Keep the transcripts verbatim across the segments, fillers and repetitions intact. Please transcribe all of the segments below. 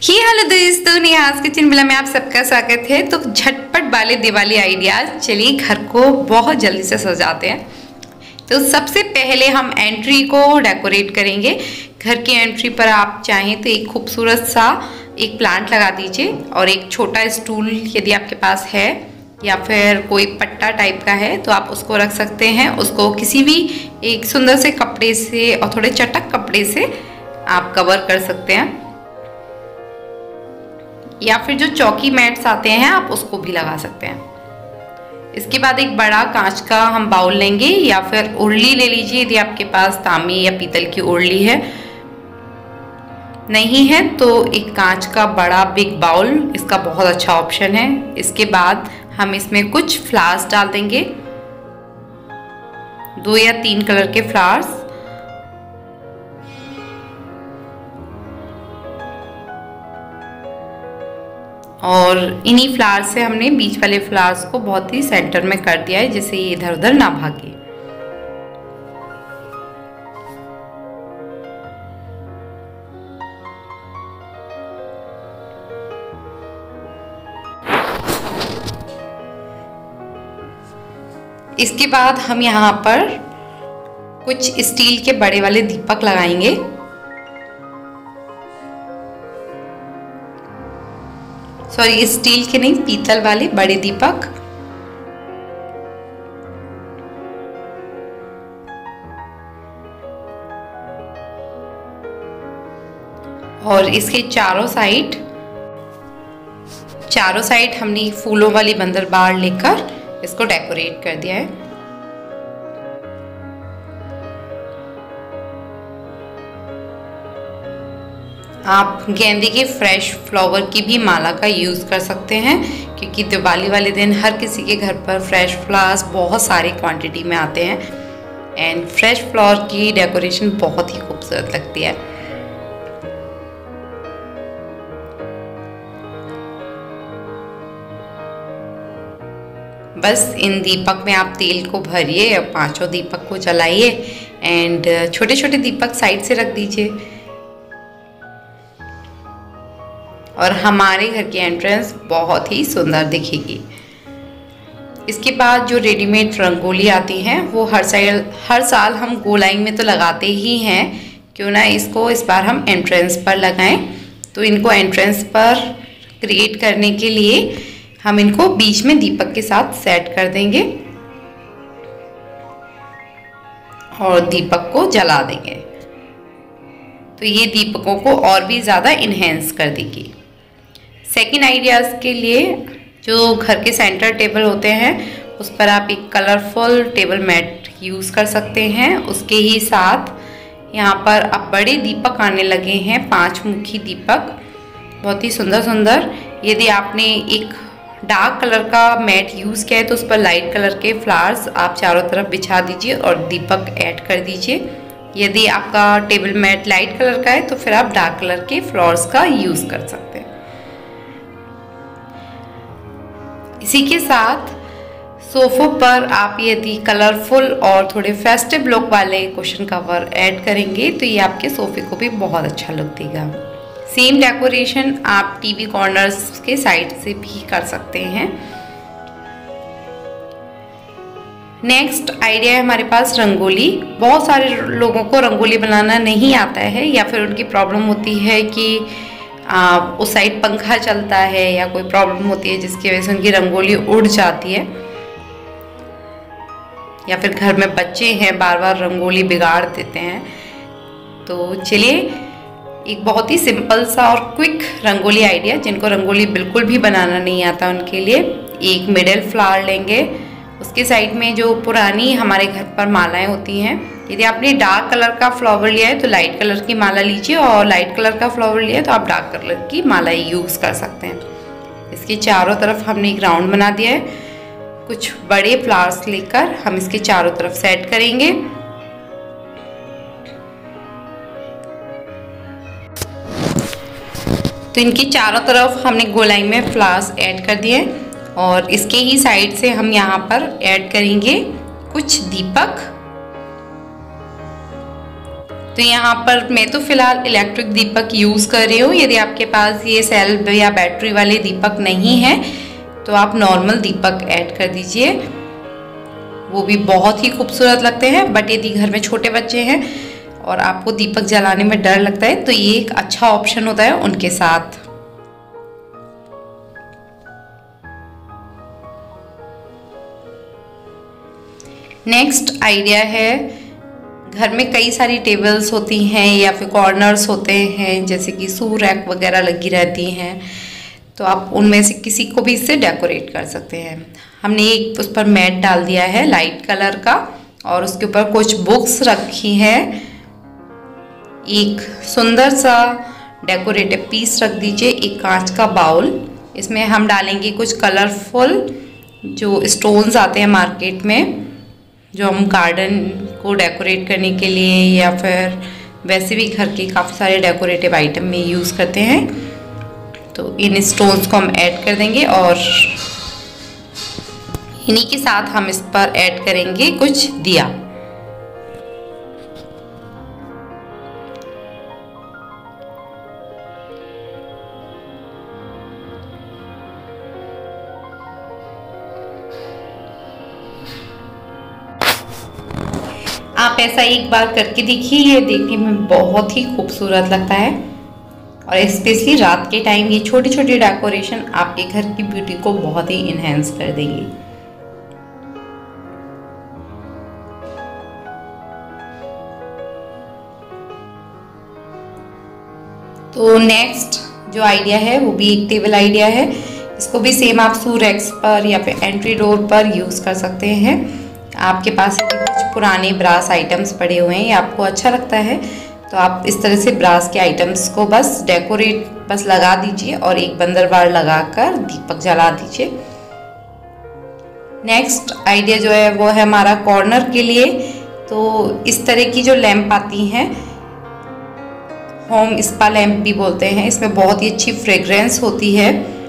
ही hello दोस्तों, नेहाज़ kitchen villa में आप सबका स्वागत है। तो झटपट वाले दिवाली आइडियाज, चलिए घर को बहुत जल्दी से सजाते हैं। तो सबसे पहले हम एंट्री को डेकोरेट करेंगे। घर की एंट्री पर आप चाहें तो एक खूबसूरत सा एक प्लांट लगा दीजिए और एक छोटा स्टूल यदि आपके पास है या फिर कोई पट्टा टाइप का है तो आप उसको रख सकते हैं। उसको किसी भी एक सुंदर से कपड़े से और थोड़े चटक कपड़े से आप कवर कर सकते हैं, या फिर जो चौकी मैट्स आते हैं आप उसको भी लगा सकते हैं। इसके बाद एक बड़ा कांच का हम बाउल लेंगे या फिर उर्ली ले लीजिए यदि आपके पास तांबे या पीतल की उर्ली है। नहीं है तो एक कांच का बड़ा बिग बाउल इसका बहुत अच्छा ऑप्शन है। इसके बाद हम इसमें कुछ फ्लावर्स डाल देंगे, दो या तीन कलर के फ्लावर्स। और इन्हीं फ्लावर्स से हमने बीच वाले फ्लावर्स को बहुत ही सेंटर में कर दिया है जिससे ये इधर उधर ना भागे। इसके बाद हम यहाँ पर कुछ स्टील के बड़े वाले दीपक लगाएंगे। सॉरी, स्टील के नहीं, पीतल वाले बड़े दीपक। और इसके चारों साइड चारों साइड हमने फूलों वाली बंदर बाड़ लेकर इसको डेकोरेट कर दिया है। आप गेंदे के फ्रेश फ्लावर की भी माला का यूज़ कर सकते हैं, क्योंकि दिवाली वाले दिन हर किसी के घर पर फ्रेश फ्लावर्स बहुत सारी क्वांटिटी में आते हैं एंड फ्रेश फ्लावर की डेकोरेशन बहुत ही खूबसूरत लगती है। बस इन दीपक में आप तेल को भरिए और पांचों दीपक को जलाइए एंड छोटे छोटे दीपक साइड से रख दीजिए और हमारे घर की एंट्रेंस बहुत ही सुंदर दिखेगी। इसके बाद जो रेडीमेड रंगोली आती हैं वो हर साइड हर साल हम गोलाई में तो लगाते ही हैं, क्यों ना इसको इस बार हम एंट्रेंस पर लगाएं। तो इनको एंट्रेंस पर क्रिएट करने के लिए हम इनको बीच में दीपक के साथ सेट कर देंगे और दीपक को जला देंगे, तो ये दीपकों को और भी ज़्यादा इन्हेंस कर देगी। सेकेंड आइडियाज़ के लिए जो घर के सेंटर टेबल होते हैं उस पर आप एक कलरफुल टेबल मैट यूज़ कर सकते हैं। उसके ही साथ यहाँ पर अब बड़े दीपक आने लगे हैं, पांच मुखी दीपक, बहुत ही सुंदर सुंदर। यदि आपने एक डार्क कलर का मैट यूज़ किया है तो उस पर लाइट कलर के फ्लावर्स आप चारों तरफ बिछा दीजिए और दीपक ऐड कर दीजिए। यदि आपका टेबल मैट लाइट कलर का है तो फिर आप डार्क कलर के फ्लावर्स का यूज़ कर सकते हैं। इसी के साथ सोफों पर आप यदि कलरफुल और थोड़े फेस्टिव लुक वाले कुशन कवर ऐड करेंगे तो ये आपके सोफे को भी बहुत अच्छा लुक देगा। सेम डेकोरेशन आप टीवी कॉर्नर्स के साइड से भी कर सकते हैं। नेक्स्ट आइडिया है हमारे पास रंगोली। बहुत सारे लोगों को रंगोली बनाना नहीं आता है या फिर उनकी प्रॉब्लम होती है कि आ, उस साइड पंखा चलता है या कोई प्रॉब्लम होती है जिसकी वजह से उनकी रंगोली उड़ जाती है, या फिर घर में बच्चे हैं बार बार रंगोली बिगाड़ देते हैं। तो चलिए एक बहुत ही सिंपल सा और क्विक रंगोली आइडिया, जिनको रंगोली बिल्कुल भी बनाना नहीं आता उनके लिए, एक मिडल फ्लावर लेंगे। उसके साइड में जो पुरानी हमारे घर पर मालाएं होती हैं, यदि आपने डार्क कलर का फ्लावर लिया है तो लाइट कलर की माला लीजिए और लाइट कलर का फ्लावर लिया है तो आप डार्क कलर की माला यूज़ कर सकते हैं। इसके चारों तरफ हमने एक राउंड बना दिया है। कुछ बड़े फ्लावर्स लेकर हम इसके चारों तरफ सेट करेंगे। तो इनकी चारों तरफ हमने गोलाई में फ्लावर्स ऐड कर दिए और इसके ही साइड से हम यहाँ पर ऐड करेंगे कुछ दीपक तो यहाँ पर मैं तो फिलहाल इलेक्ट्रिक दीपक यूज़ कर रही हूँ। यदि आपके पास ये सेल या बैटरी वाले दीपक नहीं है तो आप नॉर्मल दीपक ऐड कर दीजिए, वो भी बहुत ही खूबसूरत लगते हैं। बट यदि घर में छोटे बच्चे हैं और आपको दीपक जलाने में डर लगता है तो ये एक अच्छा ऑप्शन होता है उनके साथ। नेक्स्ट आइडिया है, घर में कई सारी टेबल्स होती हैं या फिर कॉर्नर्स होते हैं, जैसे कि शू रैक वगैरह लगी रहती हैं, तो आप उनमें से किसी को भी इससे डेकोरेट कर सकते हैं। हमने एक उस पर मैट डाल दिया है लाइट कलर का और उसके ऊपर कुछ बुक्स रखी हैं। एक सुंदर सा डेकोरेटिव पीस रख दीजिए, एक कांच का बाउल, इसमें हम डालेंगे कुछ कलरफुल जो स्टोन्स आते हैं मार्केट में, जो हम गार्डन को डेकोरेट करने के लिए या फिर वैसे भी घर के काफ़ी सारे डेकोरेटिव आइटम में यूज़ करते हैं। तो इन स्टोन्स को हम ऐड कर देंगे और इन्हीं के साथ हम इस पर ऐड करेंगे कुछ दिया। आप ऐसा एक बार करके देखिए, ये देखने में बहुत ही खूबसूरत लगता है और स्पेशली रात के टाइम ये छोटी छोटी डेकोरेशन आपके घर की ब्यूटी को बहुत ही इन्हेंस कर देंगी। तो नेक्स्ट जो आइडिया है वो भी एक टेबल आइडिया है। इसको भी सेम आप शू रैक्स पर या फिर एंट्री डोर पर यूज़ कर सकते हैं। आपके पास कुछ पुराने ब्रास आइटम्स पड़े हुए हैं या आपको अच्छा लगता है तो आप इस तरह से ब्रास के आइटम्स को बस डेकोरेट बस लगा दीजिए और एक बंदरबार लगाकर दीपक जला दीजिए। नेक्स्ट आइडिया जो है वो है हमारा कॉर्नर के लिए। तो इस तरह की जो लैंप आती हैं, होम स्पा लैंप भी बोलते हैं, इसमें बहुत ही अच्छी फ्रेग्रेंस होती है।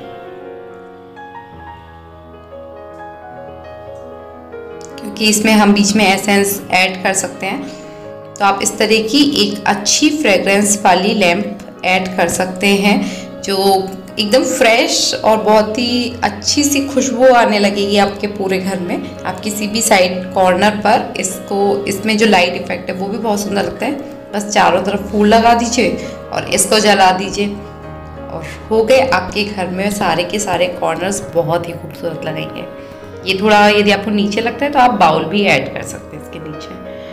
क्योंकि इसमें हम बीच में एसेंस ऐड कर सकते हैं, तो आप इस तरह की एक अच्छी फ्रेग्रेंस वाली लैंप ऐड कर सकते हैं जो एकदम फ्रेश और बहुत ही अच्छी सी खुशबू आने लगेगी आपके पूरे घर में। आप किसी भी साइड कॉर्नर पर इसको, इसमें जो लाइट इफेक्ट है वो भी बहुत सुंदर लगता है। बस चारों तरफ फूल लगा दीजिए और इसको जला दीजिए और हो गए आपके घर में सारे के सारे कॉर्नर्स बहुत ही खूबसूरत लगेंगे। ये थोड़ा यदि आपको नीचे लगता है तो आप बाउल भी ऐड कर सकते हैं इसके नीचे।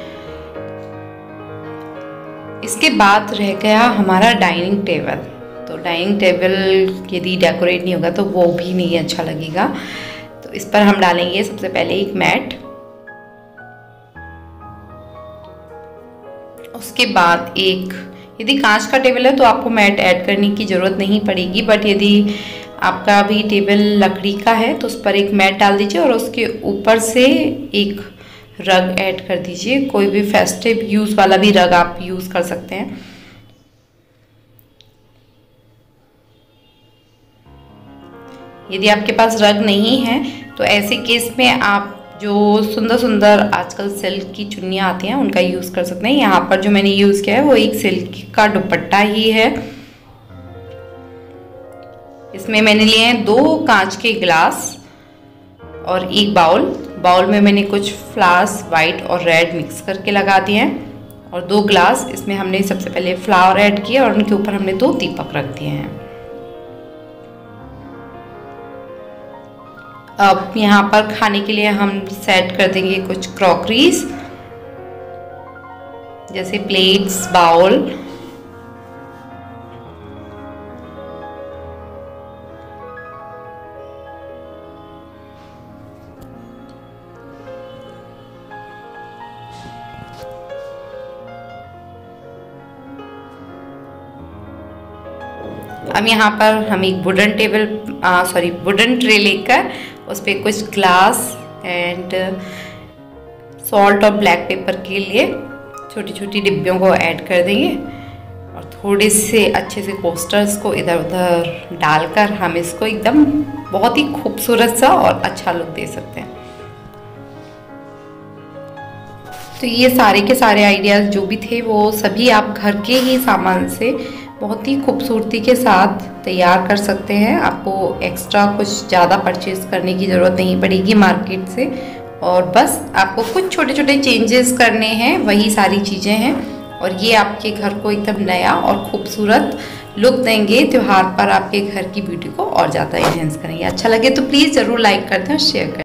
इसके बाद रह गया हमारा डाइनिंग टेबल। तो डाइनिंग टेबल यदि डेकोरेट नहीं होगा तो वो भी नहीं अच्छा लगेगा। तो इस पर हम डालेंगे सबसे पहले एक मैट, उसके बाद एक, यदि कांच का टेबल है तो आपको मैट ऐड करने की ज़रूरत नहीं पड़ेगी, बट यदि आपका भी टेबल लकड़ी का है तो उस पर एक मैट डाल दीजिए और उसके ऊपर से एक रग ऐड कर दीजिए। कोई भी फेस्टिव यूज़ वाला भी रग आप यूज़ कर सकते हैं। यदि आपके पास रग नहीं है तो ऐसे केस में आप जो सुंदर सुंदर आजकल सिल्क की चुन्नियाँ आती हैं उनका यूज़ कर सकते हैं। यहाँ पर जो मैंने यूज़ किया है वो एक सिल्क का दुपट्टा ही है। इसमें मैंने लिए हैं दो कांच के ग्लास और एक बाउल। बाउल में मैंने कुछ फ्लावर्स वाइट और रेड मिक्स करके लगा दिए हैं और दो ग्लास, इसमें हमने सबसे पहले फ्लावर ऐड किए और उनके ऊपर हमने दो दीपक रख दिए हैं। अब यहाँ पर खाने के लिए हम सेट कर देंगे कुछ क्रॉकरीज, जैसे प्लेट्स, बाउल। अब यहाँ पर हम एक wooden table sorry wooden tray लेकर उस पर कुछ ग्लास एंड सॉल्ट और ब्लैक पेपर के लिए छोटी छोटी डिब्बियों को ऐड कर देंगे और थोड़े से अच्छे से कोस्टर्स को इधर उधर डालकर हम इसको एकदम बहुत ही खूबसूरत सा और अच्छा लुक दे सकते हैं। तो ये सारे के सारे आइडियाज़ जो भी थे वो सभी आप घर के ही सामान से बहुत ही खूबसूरती के साथ तैयार कर सकते हैं। आपको एक्स्ट्रा कुछ ज़्यादा परचेज़ करने की ज़रूरत नहीं पड़ेगी मार्केट से, और बस आपको कुछ छोटे छोटे चेंजेस करने हैं, वही सारी चीज़ें हैं, और ये आपके घर को एकदम नया और खूबसूरत लुक देंगे। त्यौहार पर आपके घर की ब्यूटी को और ज़्यादा इन्हेंस करेंगे। अच्छा लगे तो प्लीज़ ज़रूर लाइक कर दें और शेयर करें।